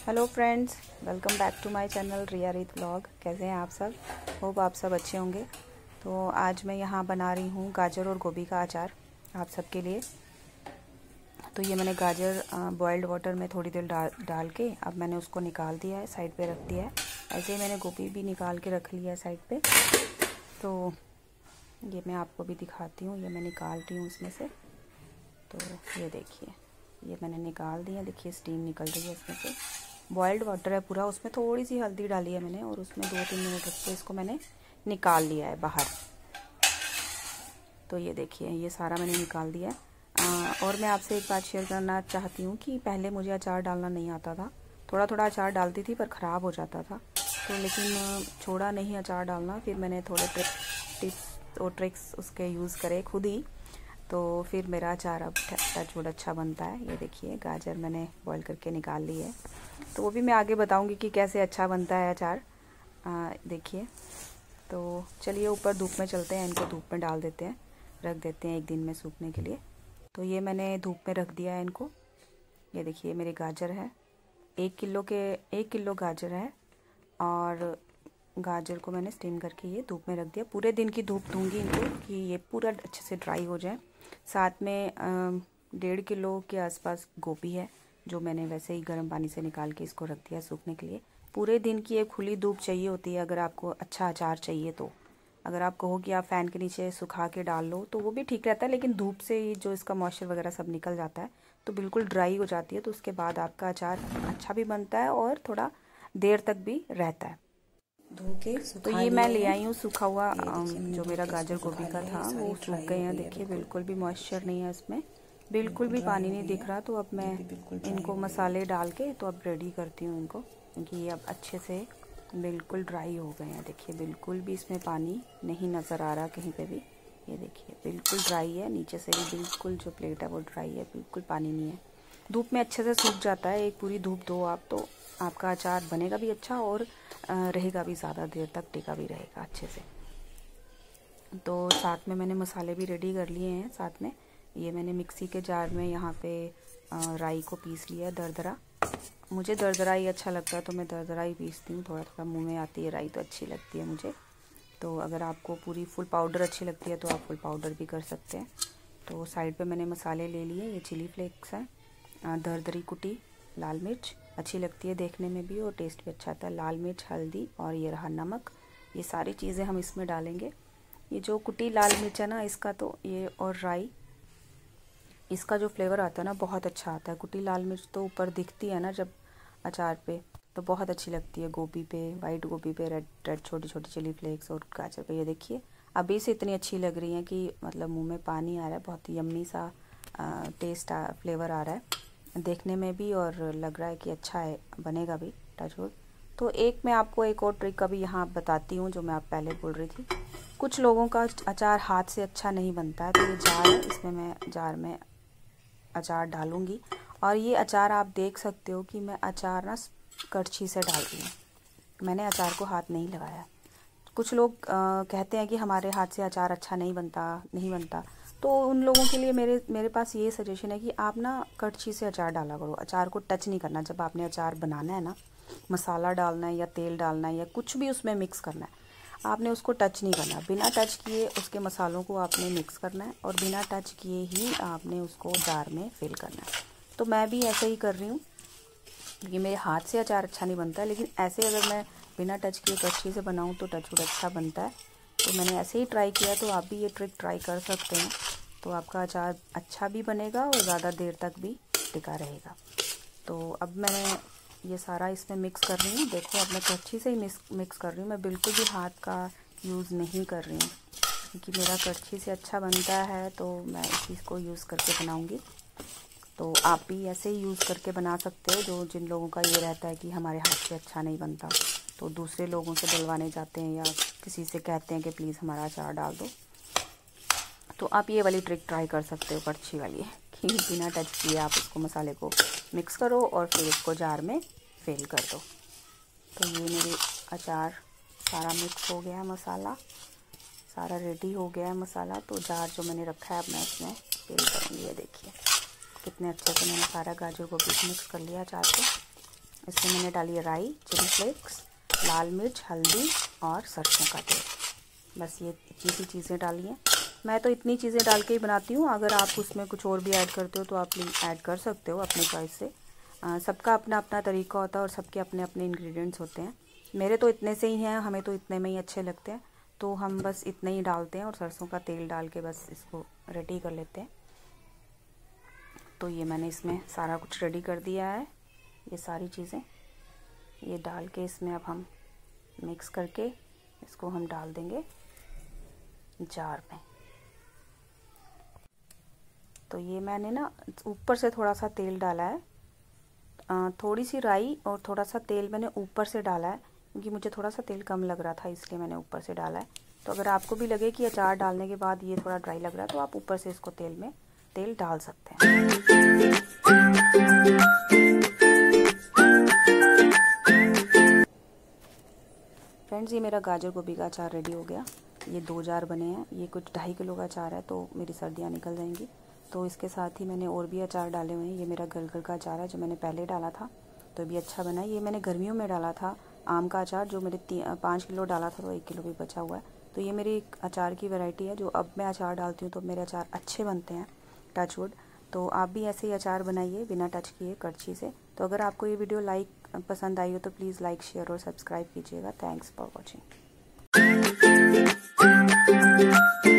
Hello friends, welcome back to my channel Riya Reet vlog. कैसे हैं आप सब? होप आप सब अच्छे होंगे। तो आज मैं यहाँ बना रही हूँ गाजर और गोभी का अचार आप सबके लिए। तो ये मैंने गाजर बॉइल्ड वाटर में थोड़ी देर डाल के अब मैंने उसको निकाल दिया है, साइड पे रख दिया है। ऐसे ही मैंने गोभी भी निकाल के रख लिया है साइड पे। तो ये मैं आपको भी दिखाती हूँ, ये मैं निकाल रही हूँ इसमें से। तो ये देखिए, ये मैंने निकाल दिया। देखिए स्टीम निकल रही है इसमें से। बॉइल्ड वाटर है पूरा, उसमें थोड़ी सी हल्दी डाली है मैंने और उसमें 2-3 मिनट रख के इसको मैंने निकाल लिया है बाहर। तो ये देखिए, ये सारा मैंने निकाल दिया है। और मैं आपसे एक बात शेयर करना चाहती हूँ कि पहले मुझे अचार डालना नहीं आता था। थोड़ा थोड़ा अचार डालती थी पर ख़राब हो जाता था। तो लेकिन छोड़ा नहीं अचार डालना। फिर मैंने थोड़े टिप्स और ट्रिक्स उसके यूज़ करे खुद ही। तो फिर मेरा अचार अब टचवुड अच्छा बनता है। ये देखिए, गाजर मैंने बॉईल करके निकाल ली है। तो वो भी मैं आगे बताऊंगी कि कैसे अच्छा बनता है अचार। देखिए, तो चलिए ऊपर धूप में चलते हैं। इनको धूप में डाल देते हैं, रख देते हैं एक दिन में सूखने के लिए। तो ये मैंने धूप में रख दिया है इनको। ये देखिए मेरे गाजर है, 1 किलो गाजर है। और गाजर को मैंने स्टीम करके ये धूप में रख दिया। पूरे दिन की धूप दूंगी इनको कि ये पूरा अच्छे से ड्राई हो जाए। साथ में 1.5 किलो के आसपास गोभी है, जो मैंने वैसे ही गर्म पानी से निकाल के इसको रख दिया सूखने के लिए। पूरे दिन की एक खुली धूप चाहिए होती है अगर आपको अच्छा अचार चाहिए तो। अगर आप कहो कि आप फ़ैन के नीचे सुखा के डाल लो तो वो भी ठीक रहता है, लेकिन धूप से ही जो इसका मॉइस्चर वगैरह सब निकल जाता है तो बिल्कुल ड्राई हो जाती है। तो उसके बाद आपका अचार अच्छा भी बनता है और थोड़ा देर तक भी रहता है। धो के तो ये मैं ले आई हूँ सूखा हुआ। जो मेरा गाजर गोभी का था वो सूख गए हैं। देखिए बिल्कुल भी मॉइस्चर नहीं है इसमें, बिल्कुल भी पानी नहीं दिख रहा। तो अब मैं इनको मसाले डाल के तो अब रेडी करती हूँ इनको, क्योंकि ये अब अच्छे से बिल्कुल ड्राई हो गए हैं। देखिए बिल्कुल भी इसमें पानी नहीं नज़र आ रहा कहीं पे भी। ये देखिए बिल्कुल ड्राई है, नीचे से भी बिल्कुल जो प्लेट है वो ड्राई है, बिल्कुल पानी नहीं है। धूप में अच्छे से सूख जाता है। एक पूरी धूप दो आप तो आपका अचार बनेगा भी अच्छा और रहेगा भी, ज़्यादा देर तक टिका भी रहेगा अच्छे से। तो साथ में मैंने मसाले भी रेडी कर लिए हैं। साथ में ये मैंने मिक्सी के जार में यहाँ पे राई को पीस लिया है दरदरा। मुझे दरदरा ही अच्छा लगता है तो मैं दरदरा ही पीसती हूँ। थोड़ा थोड़ा मुँह में आती है राई तो अच्छी लगती है मुझे। तो अगर आपको पूरी फुल पाउडर अच्छी लगती है तो आप फुल पाउडर भी कर सकते हैं। तो साइड पे मैंने मसाले ले लिए। ये चिली फ्लेक्स है, दरदरी कुटी लाल मिर्च, अच्छी लगती है देखने में भी और टेस्ट भी अच्छा आता है। लाल मिर्च, हल्दी और ये रहा नमक। ये सारी चीज़ें हम इसमें डालेंगे। ये जो कुटी लाल मिर्च है ना, इसका तो ये और राई, इसका जो फ्लेवर आता है ना बहुत अच्छा आता है। कुटी लाल मिर्च तो ऊपर दिखती है ना जब अचार पे, तो बहुत अच्छी लगती है गोभी पे, वाइट गोभी पे, रेड छोटी छोटी चिली फ्लेक्स और गाजर पे। ये देखिए अभी से इतनी अच्छी लग रही है कि मतलब मुँह में पानी आ रहा है। बहुत यम्मी सा टेस्ट फ्लेवर आ रहा है देखने में भी और लग रहा है कि अच्छा है, बनेगा भी टचवुड। तो एक मैं आपको एक और ट्रिक अभी यहाँ बताती हूँ जो मैं आप पहले बोल रही थी। कुछ लोगों का अचार हाथ से अच्छा नहीं बनता है। तो ये जार है, इसमें मैं जार में अचार डालूँगी। और ये अचार आप देख सकते हो कि मैं अचार ना कड़छी से डाल रही हूँ, मैंने अचार को हाथ नहीं लगाया। कुछ लोग कहते हैं कि हमारे हाथ से अचार अच्छा नहीं बनता। तो उन लोगों के लिए मेरे पास ये सजेशन है कि आप ना कड़छी से अचार डाला करो। अचार को टच नहीं करना। जब आपने अचार बनाना है ना, मसाला डालना है या तेल डालना है या कुछ भी उसमें मिक्स करना है, आपने उसको टच नहीं करना। बिना टच किए उसके मसालों को आपने मिक्स करना है और बिना टच किए ही आपने उसको जार में फिल करना है। तो मैं भी ऐसे ही कर रही हूँ, क्योंकि मेरे हाथ से अचार अच्छा नहीं बनता है, लेकिन ऐसे अगर मैं बिना टच किए कड़छी से बनाऊँ तो टचवुड अच्छा बनता है। तो मैंने ऐसे ही ट्राई किया, तो आप भी ये ट्रिक ट्राई कर सकते हैं। तो आपका अचार अच्छा भी बनेगा और ज़्यादा देर तक भी टिका रहेगा। तो अब मैं ये सारा इसमें मिक्स कर रही हूँ। देखो अब मैं कड़छी से ही मिक्स कर रही हूँ, मैं बिल्कुल भी हाथ का यूज़ नहीं कर रही हूँ, क्योंकि मेरा कड़छी से अच्छा बनता है तो मैं इसी को यूज़ करके बनाऊँगी। तो आप भी ऐसे ही यूज़ करके बना सकते हो। जिन लोगों का ये रहता है कि हमारे हाथ से अच्छा नहीं बनता, तो दूसरे लोगों से डलवाने जाते हैं या किसी से कहते हैं कि प्लीज़ हमारा अचार डाल दो, तो आप ये वाली ट्रिक ट्राई कर सकते हो कड़छी वाली, कि बिना टच किए आप उसको मसाले को मिक्स करो और फिर उसको जार में फिल कर दो। तो ये मेरे अचार सारा मिक्स हो गया है, मसाला सारा रेडी हो गया है मसाला। तो जार जो मैंने रखा है अब मैं इसमें फिल करूँगी। ये देखिए कितने अच्छे से मैंने सारा गाजर गोभी मिक्स कर लिया अचार को। इसमें मैंने डाली है राई, चिली फ्लेक्स, लाल मिर्च, हल्दी और सरसों का तेल। बस ये इतनी सी चीज़ें डाली हैं। मैं तो इतनी चीज़ें डाल के ही बनाती हूँ। अगर आप उसमें कुछ और भी ऐड करते हो तो आप ऐड कर सकते हो अपने चॉइस से। सबका अपना अपना तरीका होता है और सबके अपने अपने इंग्रेडिएंट्स होते हैं। मेरे तो इतने से ही हैं, हमें तो इतने में ही अच्छे लगते हैं, तो हम बस इतने ही डालते हैं और सरसों का तेल डाल के बस इसको रेडी कर लेते हैं। तो ये मैंने इसमें सारा कुछ रेडी कर दिया है। ये सारी चीज़ें ये डाल के इसमें अब हम मिक्स करके इसको हम डाल देंगे जार में। तो ये मैंने ना ऊपर से थोड़ा सा तेल डाला है, थोड़ी सी राई और थोड़ा सा तेल मैंने ऊपर से डाला है, क्योंकि मुझे थोड़ा सा तेल कम लग रहा था, इसलिए मैंने ऊपर से डाला है। तो अगर आपको भी लगे कि अचार डालने के बाद ये थोड़ा ड्राई लग रहा है तो आप ऊपर से इसको तेल डाल सकते हैं। फ्रेंड्स, ये मेरा गाजर गोभी का अचार रेडी हो गया। ये 2 जार बने हैं। ये कुछ 2.5 किलो का अचार है, तो मेरी सर्दियाँ निकल जाएंगी। तो इसके साथ ही मैंने और भी अचार डाले हुए हैं। ये मेरा गलगल का अचार है जो मैंने पहले डाला था, तो भी अच्छा बना है। ये मैंने गर्मियों में डाला था आम का अचार, जो मेरे 5 किलो डाला था तो 1 किलो भी बचा हुआ है। तो ये मेरी एक अचार की वैरायटी है, जो अब मैं अचार डालती हूँ तो मेरे अचार अच्छे बनते हैं, टचवुड। तो आप भी ऐसे ही अचार बनाइए बिना टच किए करछी से। तो अगर आपको ये वीडियो पसंद आई हो तो प्लीज़ लाइक, शेयर और सब्सक्राइब कीजिएगा। Thanks for watching.